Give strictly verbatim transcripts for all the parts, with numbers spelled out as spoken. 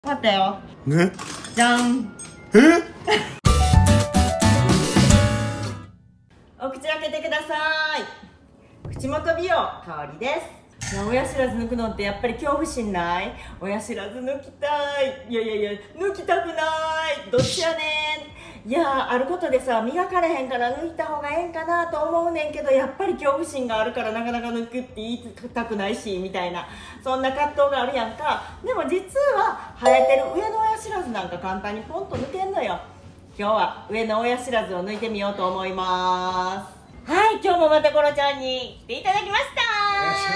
待ったよ。 ね。 じゃん。 え？ お口開けてください。口元美容香りです。いや、親知らず抜くのってやっぱり恐怖心ない？親知らず抜きたい。いやいやいや、抜きたくない。どっちやねん。いや、あることでさ、磨かれへんから抜いた方がええんかなと思うねんけど、やっぱり恐怖心があるからなかなか抜くって言いたくないしみたいな、そんな葛藤があるやんか。でも実は生えてる上の親知らずなんか簡単にポンと抜けんのよ。今日は上の親知らずを抜いてみようと思います。はい、今日もまたコロちゃんに来ていただきました。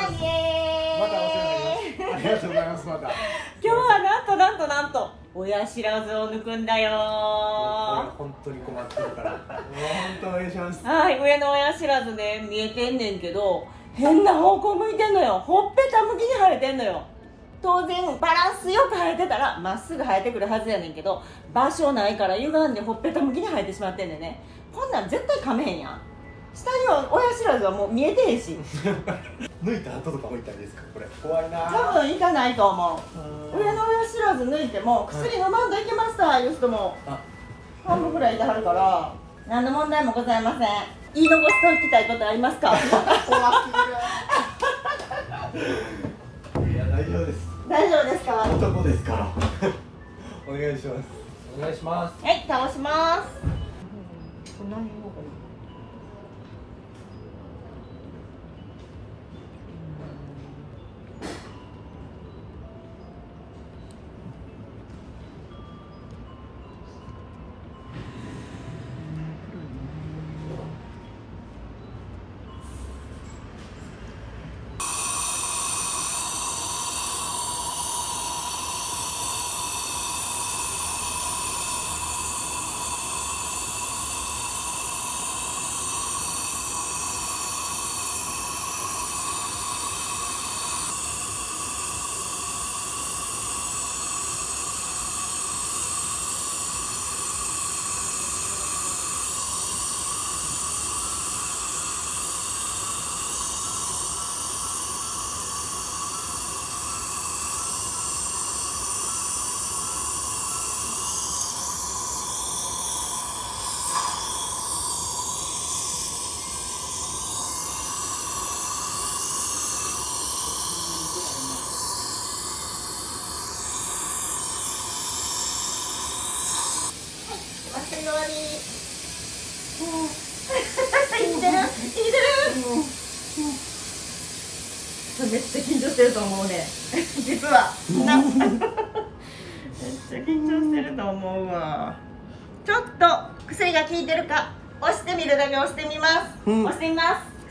イエーイ。 またお世話になります。ありがとうございます。また。 今日はなんとなんとなんと親知らずを抜くんだよー。 本当に困ってるから。もう本当お願いします。 はい、上の親知らずね、見えてんねんけど、変な方向向いてんのよ。ほっぺた向きに生えてんのよ。当然バランスよく生えてたらまっすぐ生えてくるはずやねんけど、場所ないから歪んでほっぺた向きに生えてしまってんねんね。こんなん絶対噛めへんやん。下には親知らずはもう見えてへんし抜いた後とかも痛いですか、これ。怖いな。 多分いかないと思う。上の親知らず抜いても薬飲まんといけましたいう人も半分ぐらいいてはるから、何の問題もございません。言い残しておきたいことありますか？ 怖すぎる。いや、大丈夫です。 大丈夫ですか？ 男ですから。お願いします。お願いします。 はい、倒します。これ何言おうかな。終わり。いってる？いってる？めっちゃ緊張してると思うね。実は。なめっちゃ緊張してると思うわ。ちょっと薬が効いてるか押してみるだけ押してみます。うん、押してみます。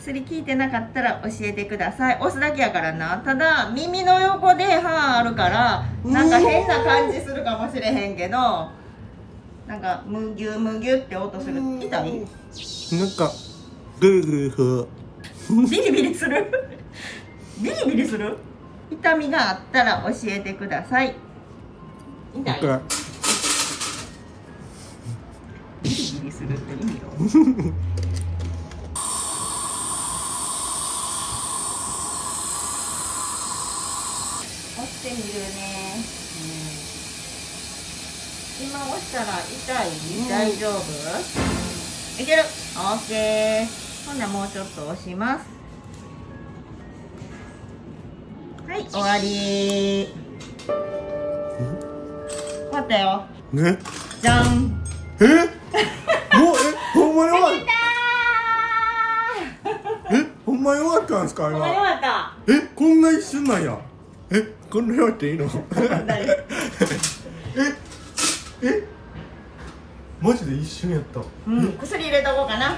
薬効いてなかったら教えてください。押すだけやからな。ただ耳の横で歯あるからなんか変な感じするかもしれへんけど。なんかむぎゅむぎゅって音する。痛い？なんかグルグルする。 ビリビリする？ビリビリする？痛みがあったら教えてください。痛い？ビリビリするって意味よ。押してみるね。今押したら痛い？大丈夫？いける？オッケー。ほんならもうちょっと押します。はい、終わり。終わったよ。 ね。 じゃん。 え？もうえ、ほんまに終わった。え、ほんまに終わったんですか今？ ほんまに終わった。 え、こんな一瞬なんや。え、こんなやっていいの？え？え？マジで一瞬やった。 うん、薬入れとこうかな。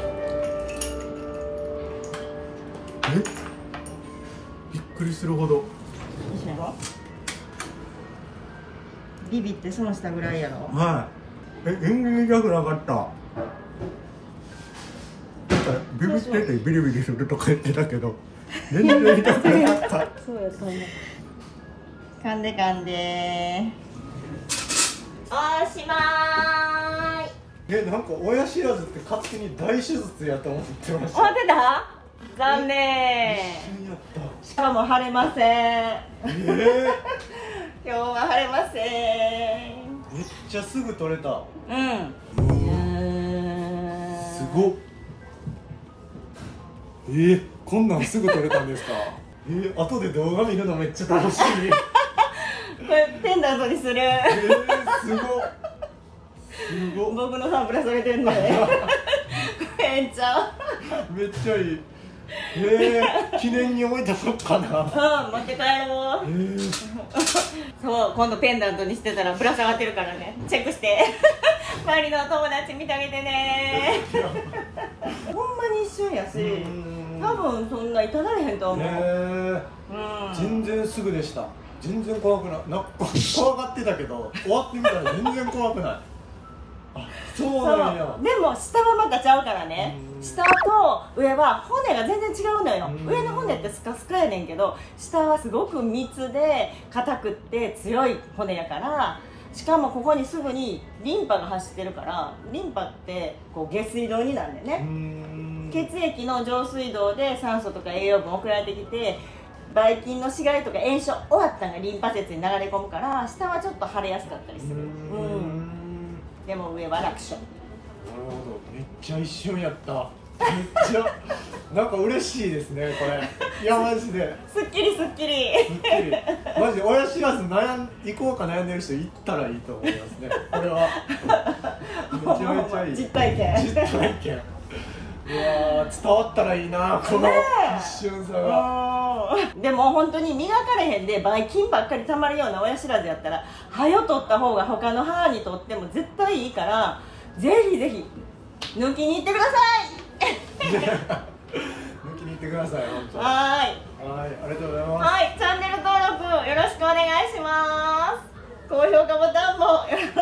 え？びっくりするほど。 ビビって損したぐらいやろ。 はい。え、全然痛くなかった。なんかビビっててビリビリするとか言ってたけど、全然痛くなかった。 そうや、そうや。噛んで噛んで。おしまーい。 え、なんか親知らずって勝手に大手術やと思ってました。 思ってた？残念。 一瞬やった。 しかも腫れません。 えー今日は晴れません。 めっちゃすぐ取れた。 うん。 すごっ。えー、こんなんすぐ撮れたんですか。えー、後で動画見るのめっちゃ楽しみ。 これペンダントにする。 えー、すごっ。すごっ。 僕のサンプラされてんね。ええんちゃう。 めっちゃいい。えー、記念に置いたのかな。 うん、持って帰ろう。えー、そう、今度ペンダントにしてたらぶら下がってるからね、チェックして。周りの友達見てあげてね。ほんまに一瞬やし、多分そんな至られへんと思う。 えー、うん、全然すぐでした。全然怖くない。なんか怖がってたけど、終わってみたら全然怖くない。あ、そうなんや。 でも下はまたちゃうからね。下と上は骨が全然違うのよ。上の骨ってスカスカやねんけど、下はすごく密で硬くって強い骨やから、しかもここにすぐにリンパが走ってるから、リンパってこう下水道になんだよね。血液の上水道で酸素とか栄養分送られてきて、ばい菌の死骸とか炎症終わったのがリンパ節に流れ込むから、下はちょっと腫れやすかったりする。うん、でも上は楽勝。 なるほど、めっちゃ一瞬やった。めっちゃなんか嬉しいですね、これ。いやマジで。 すっきりすっきり。 すっきり。マジで親知らず悩ん行こうか悩んでる人行ったらいいと思いますね。これは。めちゃめちゃいい。 実体験。 実体験。うわー、伝わったらいいな、この一瞬さが。 でも本当に磨かれへんでばい菌ばっかりたまるような親知らずやったら、歯よ取った方が他の歯にとっても絶対いいから、ぜひぜひ抜きに行ってください。 抜きに行ってください。本当。 はい。 はい、ありがとうございます。 はい、チャンネル登録よろしくお願いします。高評価ボタンもよろしく